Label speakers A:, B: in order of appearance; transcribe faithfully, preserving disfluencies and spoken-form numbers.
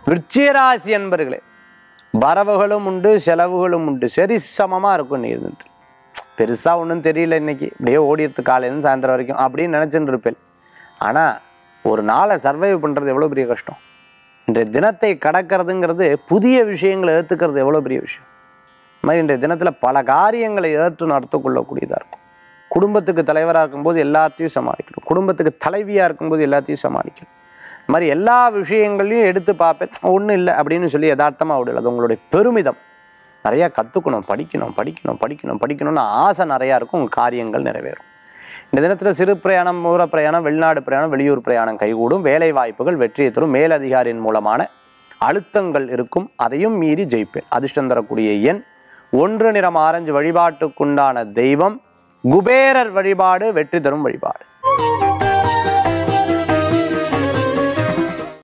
A: விருச்சிகராசி அன்பர்களே, வரவுகளும் உண்டு செலவுகளும் உண்டு, சரி சமமாக இருக்கும். நீ இருந்து பெருசாக ஒன்றும் தெரியல, இன்னைக்கு இப்படியே ஓடிடுது காலையிலேருந்து சாயந்தரம் வரைக்கும் அப்படின்னு நினச்சின்னு இருப்பேன். ஆனால் ஒரு நாளை சர்வைவ் பண்ணுறது எவ்வளோ பெரிய கஷ்டம். இன்றைய தினத்தை கடக்கிறதுங்கிறது, புதிய விஷயங்களை ஏற்றுக்கிறது எவ்வளோ பெரிய விஷயம். இந்த மாதிரி இன்றைய தினத்தில் பல காரியங்களை ஏற்று நடத்துக்கொள்ளக்கூடியதாக இருக்கும். குடும்பத்துக்கு தலைவராக இருக்கும்போது எல்லாத்தையும் சமாளிக்கணும், குடும்பத்துக்கு தலைவியாக இருக்கும்போது எல்லாத்தையும் சமாளிக்கணும். இந்த மாதிரி எல்லா விஷயங்களையும் எடுத்து பார்ப்பேன், ஒன்றும் இல்லை அப்படின்னு சொல்லி யதார்த்தமாக விடல. அது உங்களுடைய பெருமிதம். நிறையா கற்றுக்கணும், படிக்கணும் படிக்கணும் படிக்கணும் படிக்கணும்னு ஆசை நிறையா இருக்கும். உங்கள் காரியங்கள் நிறைவேறும். இந்த தினத்தில் சிறு பிரயாணம், தூர பிரயாணம், வெளிநாடு பிரயாணம், வெளியூர் பிரயாணம் கைகூடும். வேலை வாய்ப்புகள் வெற்றியை தரும். மேலதிகாரியின் மூலமான அழுத்தங்கள் இருக்கும், அதையும் மீறி ஜெயிப்பேன். அதிர்ஷ்டம் தரக்கூடிய எண் ஒன்று. நிறம் ஆரஞ்சு. வழிபாட்டுக்குண்டான தெய்வம் குபேரர் வழிபாடு வெற்றி தரும் வழிபாடு.